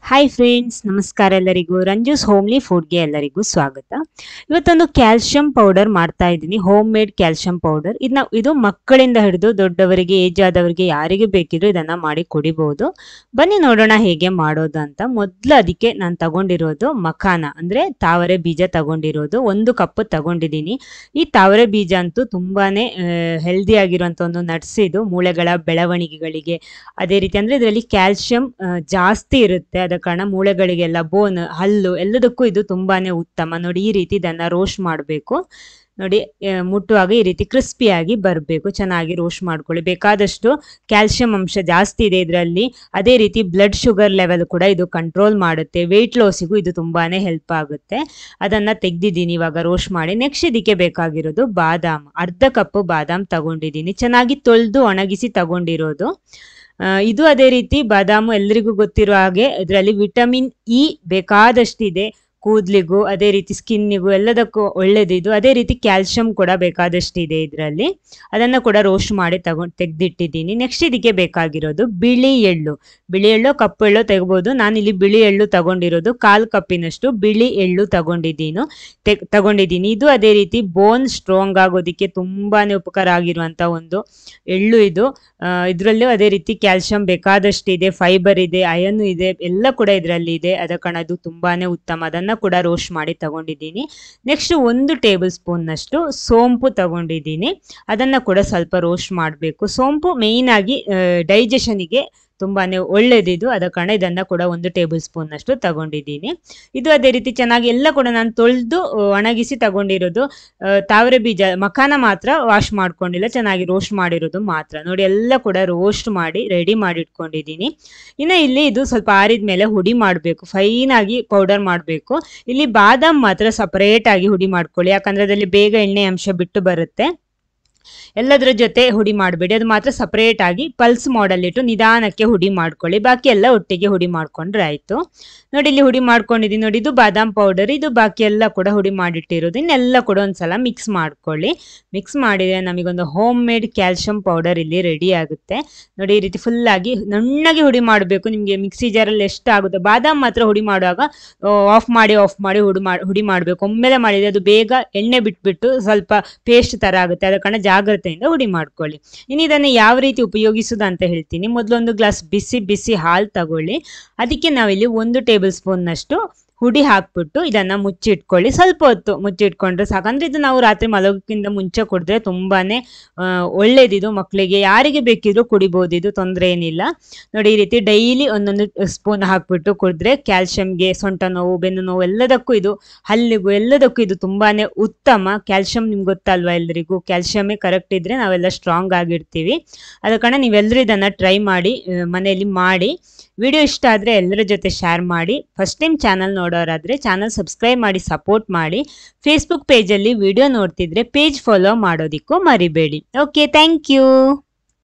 Hi friends, ನಮಸ್ಕಾರ ಎಲ್ಲರಿಗೂ. ರಂಜೂಸ್ homely ಫುಡ್ಗೆ ಎಲ್ಲರಿಗೂ ಸ್ವಾಗತ. ಇವತ್ತೊಂದು ಕ್ಯಾಲ್ಶಿಯಂ ಪೌಡರ್ ಮಾಡ್ತಾ ಇದ್ದೀನಿ, ಹೋಮ್ ಮೇಡ್ ಕ್ಯಾಲ್ಶಿಯಂ ಪೌಡರ್. ಇದು ಮಕ್ಕಳಿಂದ ಹಿಡಿದು ದೊಡ್ಡವರಿಗೆ, ಏಜ್ ಆದವರಿಗೆ ಯಾರಿಗೆ ಬೇಕಿದ್ರು ಇದನ್ನ ಮಾಡಿ ಕುಡಿಬಹುದು. ಬನ್ನಿ ನೋಡೋಣ ಹೇಗೆ ಮಾಡೋದು ಅಂತ. ಮೊದಲು ಅದಕ್ಕೆ ನಾನು ತಗೊಂಡಿರೋದು ಮಖಾನ ಅಂದ್ರೆ ತಾವರೆ ಬೀಜ ತಗೊಂಡಿರೋದು 1 ಕಪ್ ತಗೊಂಡಿದ್ದೀನಿ. ಈ ತಾವರೆ ಬೀಜ ಅಂತೂ ತುಂಬಾನೇ ಹೆಲ್ದಿ ಆಗಿರುವಂತ ಒಂದು ನಟ್ಸ್. ಇದು ಮೂಳೆಗಳ ಬೆಳವಣಿಗೆಗಳಿಗೆ, ಅದೇ ರೀತಿ ಅಂದ್ರೆ ಇದರಲ್ಲಿ ಕ್ಯಾಲ್ಶಿಯಂ ಜಾಸ್ತಿ ಇರುತ್ತೆ. ಆದ ಕಾರಣ ಮೂಳೆಗಳಿಗೆಲ್ಲ, ಬೋನ್, ಹಲ್ಲು ಎಲ್ಲದಕ್ಕೂ ಇದು ತುಂಬಾನೇ ಉತ್ತಮ. ನೋಡಿ, ಈ ರೀತಿ ಇದನ್ನ ರೋಸ್ಟ್ ಮಾಡಬೇಕು. ನೋಡಿ, ಮುಟ್ಟುವಾಗ ಈ ರೀತಿ ಕ್ರಿಸ್ಪಿಯಾಗಿ ಬರಬೇಕು. ಚೆನ್ನಾಗಿ ರೋಸ್ಟ್ ಮಾಡ್ಕೊಳ್ಳಿ. ಬೇಕಾದಷ್ಟು ಕ್ಯಾಲ್ಶಿಯಂ ಅಂಶ ಜಾಸ್ತಿ ಇದೆ ಇದರಲ್ಲಿ. ಅದೇ ರೀತಿ ಬ್ಲಡ್ ಶುಗರ್ ಲೆವೆಲ್ ಕೂಡ ಇದು ಕಂಟ್ರೋಲ್ ಮಾಡುತ್ತೆ. ವೆಯ್ಟ್ ಲಾಸಿಗೂ ಇದು ತುಂಬಾನೇ ಹೆಲ್ಪ್ ಆಗುತ್ತೆ. ಅದನ್ನ ತೆಗ್ದಿದ್ದೀನಿ ಇವಾಗ ರೋಸ್ಟ್ ಮಾಡಿ. ನೆಕ್ಸ್ಟ್ ಇದಕ್ಕೆ ಬೇಕಾಗಿರೋದು ಬಾದಾಮ್. ಅರ್ಧ ಕಪ್ ಬಾದಾಮ್ ತಗೊಂಡಿದ್ದೀನಿ. ಚೆನ್ನಾಗಿ ತೊಳೆದು ಒಣಗಿಸಿ ತಗೊಂಡಿರೋದು. ಇದು ಅದೇ ರೀತಿ ಬಾದಾಮು ಎಲ್ರಿಗೂ ಗೊತ್ತಿರೋ ಹಾಗೆ ಇದರಲ್ಲಿ ವಿಟಮಿನ್ ಇ ಬೇಕಾದಷ್ಟಿದೆ. ಕೂದಲಿಗೂ ಅದೇ ರೀತಿ ಸ್ಕಿನ್ನಿಗೂ ಎಲ್ಲದಕ್ಕೂ ಒಳ್ಳೇದಿದು. ಅದೇ ರೀತಿ ಕ್ಯಾಲ್ಶಿಯಂ ಕೂಡ ಬೇಕಾದಷ್ಟಿದೆ ಇದರಲ್ಲಿ. ಅದನ್ನು ಕೂಡ ರೋಸ್ಟ್ ಮಾಡಿ ತೆಗೆದಿಟ್ಟಿದ್ದೀನಿ. ನೆಕ್ಸ್ಟ್ ಇದಕ್ಕೆ ಬೇಕಾಗಿರೋದು ಬಿಳಿ ಎಳ್ಳು. ಬಿಳಿ ಎಳ್ಳು, ಕಪ್ಪು ಎಳ್ಳು ತೆಗಬಹುದು. ನಾನಿಲ್ಲಿ ಬಿಳಿ ಎಳ್ಳು ತಗೊಂಡಿರೋದು 1/4 ಕಪ್ಪಿನಷ್ಟು ಬಿಳಿ ಎಳ್ಳು ತಗೊಂಡಿದ್ದೀನಿ. ಇದು ಅದೇ ರೀತಿ ಬೋನ್ ಸ್ಟ್ರಾಂಗ್ ಆಗೋದಿಕ್ಕೆ ತುಂಬಾನೇ ಉಪಕಾರ ಆಗಿರುವಂತ ಒಂದು ಎಳ್ಳು ಇದು. ಇದರಲ್ಲೂ ಅದೇ ರೀತಿ ಕ್ಯಾಲ್ಶಿಯಂ ಬೇಕಾದಷ್ಟಿದೆ, ಫೈಬರ್ ಇದೆ, ಅಯನ್ ಇದೆ, ಎಲ್ಲ ಕೂಡ ಇದರಲ್ಲಿ ಇದೆ. ಅದ ಕಾರಣ ಇದು ತುಂಬಾನೇ ಉತ್ತಮ. ಅದನ್ನ ಕೂಡ ರೋಸ್ಟ್ ಮಾಡಿ ತಗೊಂಡಿದ್ದೀನಿ. ನೆಕ್ಸ್ಟ್ 1 ಟೇಬಲ್ ಸ್ಪೂನ್ ನಷ್ಟು ಸೋಂಪು ತಗೊಂಡಿದ್ದೀನಿ. ಅದನ್ನ ಕೂಡ ಸ್ವಲ್ಪ ರೋಸ್ಟ್ ಮಾಡಬೇಕು. ಸೋಂಪು ಮೇಯ್ನ್ ಆಗಿ ಡೈಜೆಷನ್ಗೆ ತುಂಬಾನೇ ಒಳ್ಳೇದಿದು. ಅದ ಕಾರಣ ಇದನ್ನ ಕೂಡ 1 ಟೇಬಲ್ ಸ್ಪೂನ್ ನಷ್ಟು ತಗೊಂಡಿದ್ದೀನಿ. ಇದು ಅದೇ ರೀತಿ ಚೆನ್ನಾಗಿ ಎಲ್ಲ ಕೂಡ ನಾನು ತೊಳೆದು ಒಣಗಿಸಿ ತಗೊಂಡಿರೋದು. ತಾವರೆ ಬೀಜ ಮಖಾನ ಮಾತ್ರ ವಾಶ್ ಮಾಡ್ಕೊಂಡಿಲ್ಲ, ಚೆನ್ನಾಗಿ ರೋಸ್ಟ್ ಮಾಡಿರೋದು ಮಾತ್ರ. ನೋಡಿ, ಎಲ್ಲ ಕೂಡ ರೋಸ್ಟ್ ಮಾಡಿ ರೆಡಿ ಮಾಡಿ ಇಟ್ಕೊಂಡಿದ್ದೀನಿ. ಇನ್ನು ಇಲ್ಲಿ ಇದು ಸ್ವಲ್ಪ ಆರಿದ ಮೇಲೆ ಹುಡಿ ಮಾಡಬೇಕು, ಫೈನ್ ಆಗಿ ಪೌಡರ್ ಮಾಡಬೇಕು. ಇಲ್ಲಿ ಬಾದಾಮ್ ಮಾತ್ರ ಸಪರೇಟ್ ಆಗಿ ಹುಡಿ ಮಾಡ್ಕೊಳ್ಳಿ, ಯಾಕಂದ್ರೆ ಅದರಲ್ಲಿ ಬೇಗ ಎಣ್ಣೆ ಅಂಶ ಬಿಟ್ಟು ಬರುತ್ತೆ. ಎಲ್ಲದರ ಜೊತೆ ಹುಡಿ ಮಾಡಬೇಡಿ, ಅದು ಮಾತ್ರ ಸಪರೇಟ್ ಆಗಿ ಪಲ್ಸ್ ಮಾಡಲ್ಲಿಟ್ಟು ನಿಧಾನಕ್ಕೆ ಹುಡಿ ಮಾಡ್ಕೊಳ್ಳಿ. ಬಾಕಿ ಎಲ್ಲ ಒಟ್ಟಿಗೆ ಹುಡಿ ಮಾಡ್ಕೊಂಡ್ರೆ ಆಯ್ತು. ನೋಡಿ, ಇಲ್ಲಿ ಹುಡಿ ಮಾಡ್ಕೊಂಡಿದ್ದೀನಿ. ನೋಡಿ, ಇದು ಬಾದಾಮ್ ಪೌಡರ್, ಇದು ಬಾಕಿ ಎಲ್ಲ ಕೂಡ ಹುಡಿ ಮಾಡಿಟ್ಟಿರೋದು. ಇನ್ನೆಲ್ಲ ಕೂಡ ಒಂದ್ಸಲ ಮಿಕ್ಸ್ ಮಾಡ್ಕೊಳ್ಳಿ. ಮಿಕ್ಸ್ ಮಾಡಿದ್ರೆ ನಮಗೊಂದು ಹೋಮ್ ಮೇಡ್ ಕ್ಯಾಲ್ಶಿಯಂ ಪೌಡರ್ ಇಲ್ಲಿ ರೆಡಿ ಆಗುತ್ತೆ. ನೋಡಿ, ಈ ರೀತಿ ಫುಲ್ ಆಗಿ ನುಣ್ಣಗೆ ಹುಡಿ ಮಾಡಬೇಕು. ನಿಮಗೆ ಮಿಕ್ಸಿ ಜಾರಲ್ಲಿ ಎಷ್ಟು ಆಗುತ್ತೆ. ಬಾದಾಮ್ ಮಾತ್ರ ಹುಡಿ ಮಾಡುವಾಗ ಆಫ್ ಮಾಡಿ ಹುಡಿ ಮಾಡಬೇಕು. ಒಮ್ಮೆಲೆ ಮಾಡಿದ್ರೆ ಅದು ಬೇಗ ಎಣ್ಣೆ ಬಿಟ್ಬಿಟ್ಟು ಸ್ವಲ್ಪ ಪೇಸ್ಟ್ ತರ ಆಗುತ್ತೆ. ಅದ ಕಾರಣ ಜಾಗ್ರತೆಯಿಂದ ಹುಡಿ ಮಾಡ್ಕೊಳ್ಳಿ. ಇನ್ನು ಇದನ್ನು ಯಾವ ರೀತಿ ಉಪಯೋಗಿಸುವುದು ಅಂತ ಹೇಳ್ತೀನಿ. ಮೊದಲು 1 ಗ್ಲಾಸ್ ಬಿಸಿ ಹಾಲು ತಗೊಳ್ಳಿ. ಅದಕ್ಕೆ ನಾವಿಲ್ಲಿ 1 ಟೇಬಲ್ ಸ್ಪೂನ್ ನಷ್ಟು ಹುಡಿ ಹಾಕ್ಬಿಟ್ಟು ಇದನ್ನ ಮುಚ್ಚಿಟ್ಕೊಳ್ಳಿ. ಸ್ವಲ್ಪ ಹೊತ್ತು ಮುಚ್ಚಿಟ್ಕೊಂಡ್ರೆ ಸಾಕಂದ್ರೆ ಇದು ನಾವು ರಾತ್ರಿ ಮಲಗೋಕ್ಕಿಂತ ಮುಂಚೆ ಕುಡಿದ್ರೆ ತುಂಬಾನೇ ಒಳ್ಳೇದಿದು. ಮಕ್ಕಳಿಗೆ ಯಾರಿಗೆ ಬೇಕಿದ್ರು ಕುಡಿಬಹುದು, ಇದು ತೊಂದರೆ ಏನಿಲ್ಲ. ನೋಡಿ, ಈ ರೀತಿ ಡೈಲಿ 1 ಸ್ಪೂನ್ ಹಾಕ್ಬಿಟ್ಟು ಕುಡಿದ್ರೆ ಕ್ಯಾಲ್ಶಿಯಂಗೆ, ಸೊಂಟ ನೋವು, ಬೆನ್ನು ನೋವು ಎಲ್ಲದಕ್ಕೂ ಇದು, ಹಲ್ಲಿಗೂ ಎಲ್ಲದಕ್ಕೂ ಇದು ತುಂಬಾನೇ ಉತ್ತಮ. ಕ್ಯಾಲ್ಶಿಯಂ ನಿಮ್ಗೆ ಗೊತ್ತಲ್ವಾ, ಎಲ್ಲರಿಗೂ ಕ್ಯಾಲ್ಶಿಯಮೇ ಕರೆಕ್ಟ್ ಇದ್ರೆ ನಾವೆಲ್ಲ ಸ್ಟ್ರಾಂಗ್ ಆಗಿರ್ತೀವಿ. ಅದ ಕಾರಣ ನೀವೆಲ್ಲರೂ ಇದನ್ನ ಟ್ರೈ ಮಾಡಿ, ಮನೆಯಲ್ಲಿ ಮಾಡಿ. ವಿಡಿಯೋ ಇಷ್ಟ ಆದರೆ ಎಲ್ಲರ ಜೊತೆ ಶೇರ್ ಮಾಡಿ. ಫಸ್ಟ್ ಟೈಮ್ ಚಾನಲ್ ನೋಡೋರಾದರೆ ಚಾನಲ್ ಸಬ್ಸ್ಕ್ರೈಬ್ ಮಾಡಿ ಸಪೋರ್ಟ್ ಮಾಡಿ. ಫೇಸ್ಬುಕ್ ಪೇಜಲ್ಲಿ ವಿಡಿಯೋ ನೋಡ್ತಿದ್ರೆ ಪೇಜ್ ಫಾಲೋ ಮಾಡೋದಿಕ್ಕೂ ಮರಿಬೇಡಿ. Okay, thank you.